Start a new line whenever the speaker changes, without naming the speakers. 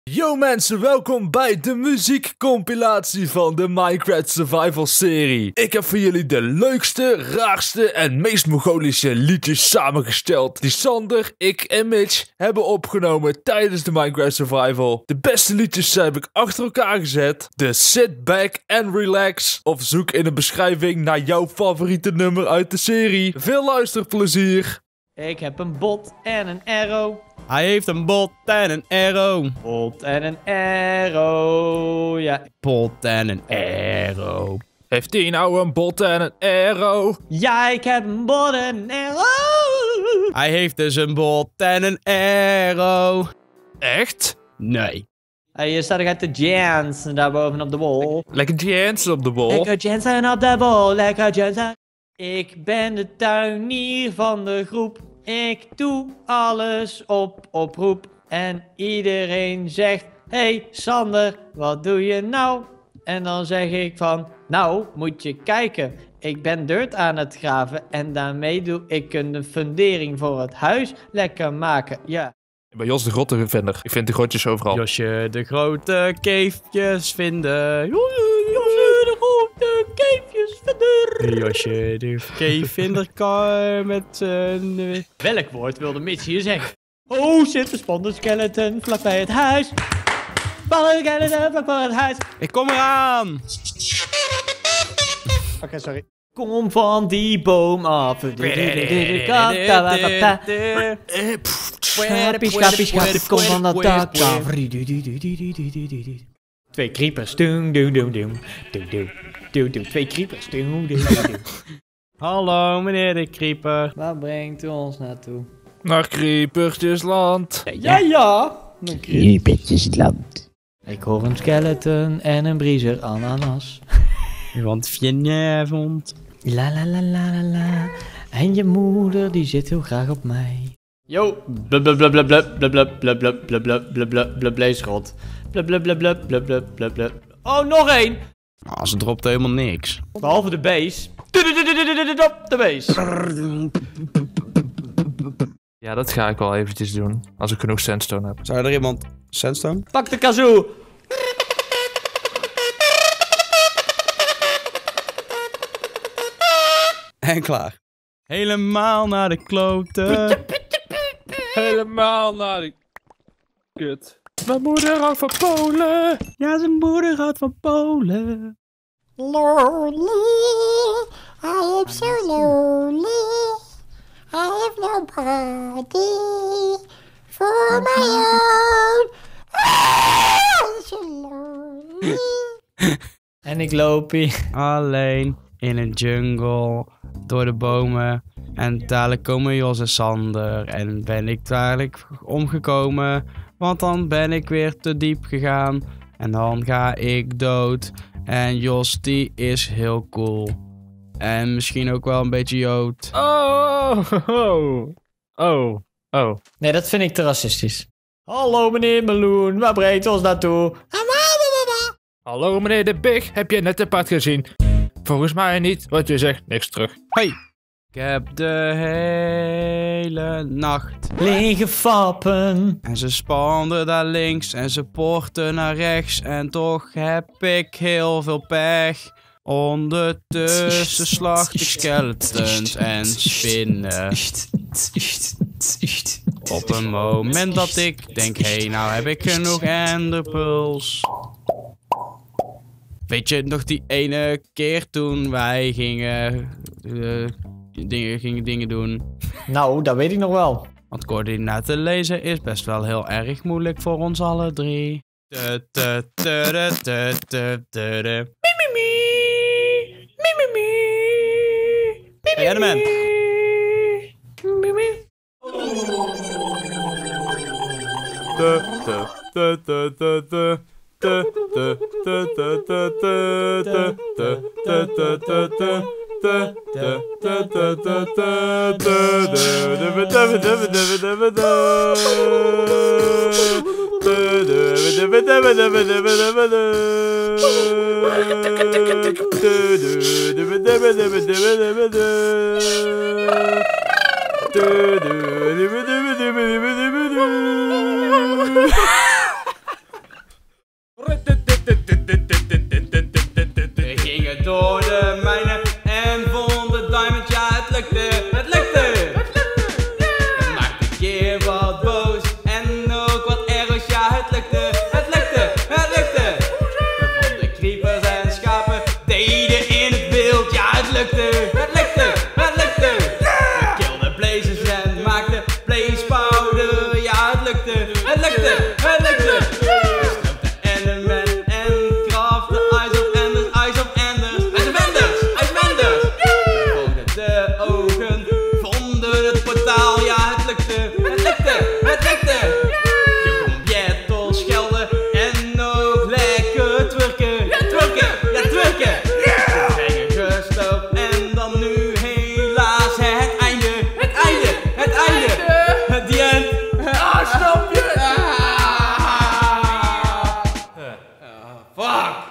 Yo mensen, welkom bij de muziekcompilatie van de Minecraft Survival serie. Ik heb voor jullie de leukste, raarste en meest mongolische liedjes samengesteld die Sander, ik en Mitch hebben opgenomen tijdens de Minecraft Survival. De beste liedjes heb ik achter elkaar gezet. Dus sit back and relax of zoek in de beschrijving naar jouw favoriete nummer uit de serie. Veel luisterplezier!
Ik heb een bot en een arrow.
Hij heeft een bot en een arrow.
Bot en een arrow, ja.
Bot en een arrow.
Heeft hij nou een bot en een arrow?
Ja, ik heb een bot en een arrow.
Hij heeft dus een bot en een arrow.
Echt?
Nee.
Hier staat ik uit de Jansen daar boven op de wall.
Lekker Jansen op de bol.
Lekker Jansen op de wall, lekker Jansen. Ik ben de tuinier van de groep. Ik doe alles op oproep. En iedereen zegt: hey Sander, wat doe je nou? En dan zeg ik van: nou, moet je kijken. Ik ben dirt aan het graven. En daarmee doe ik een fundering voor het huis lekker maken. Ja.
Ik ben Jos de Grottenvinder. Ik vind de grotjes overal.
Josje de grote keefjes vinden. Josje de grote keefjes vinden. Josje de keefvinder kan met zijn...
Welk woord wilde Mitch hier zeggen? Oh shit, er spant een skeleton vlakbij het huis. Spannende skeleton vlakbij het huis.
Ik kom eraan.
Oké, sorry. Kom van die boom af. Schaapie, kom van dat dak af. 2 creepers. Doem, doem, doem, doem. Doem, doem. Doem, doem. 2 creepers. Doem, doem, doem.
Hallo meneer de creeper.
Waar brengt u ons naartoe?
Naar Creepertjesland.
Ja.
Creepertjesland.
Ik hoor een skeleton en een briezer ananas.
Want vanavond.
La la la la la la. En je moeder die zit heel graag op mij. Yo. Blablabla. Oh, nog één.
Ah, ze dropt helemaal niks.
Behalve de base. De base.
Ja, dat ga ik wel eventjes doen. Als ik genoeg sandstone heb.
Zou er iemand sandstone?
Pak de kazoo.
En klaar. Helemaal naar de kloten.
Helemaal naar die... Kut. Mijn moeder houdt van Polen.
Ja, zijn moeder houdt van Polen.
Lonely, I am so lonely. I have nobody for my own. I'm so lonely.
En ik loop hier.
Alleen in een jungle, door de bomen. En dadelijk komen Jos en Sander. En ben ik dadelijk omgekomen. Want dan ben ik weer te diep gegaan. En dan ga ik dood. En Jos die is heel cool. En misschien ook wel een beetje Jood.
Oh.
Nee, dat vind ik te racistisch. Hallo meneer Meloen, waar brengt ons naartoe?
Hallo meneer de Big, heb je net een pad gezien? Volgens mij niet, want je zegt niks terug.
Hey! Ik heb de hele nacht.
Liggen fappen.
En ze spanden daar links en ze poorten naar rechts. En toch heb ik heel veel pech. Ondertussen slacht ik skeletons en spinnen. Op een moment dat ik denk, hé, nou heb ik genoeg enderpearls. Weet je nog die ene keer toen wij gingen dingen doen?
Nou, dat weet ik nog wel.
Want coördinaten lezen is best wel heel erg moeilijk voor ons alle drie. Hey, Enderman. We gingen door de mijnen en vonden diamond, ja het lukte, het lukte. Het maakte een keer wat boos en ook wat arrows, ja het lukte, het lukte, het lukte. We vonden creepers en schapen, deden in het wild, ja het lukte, het lukte, het lukte. We kilden blazers en maakten blaze powder, ja het lukte, het lukte, het lukte. Fuck!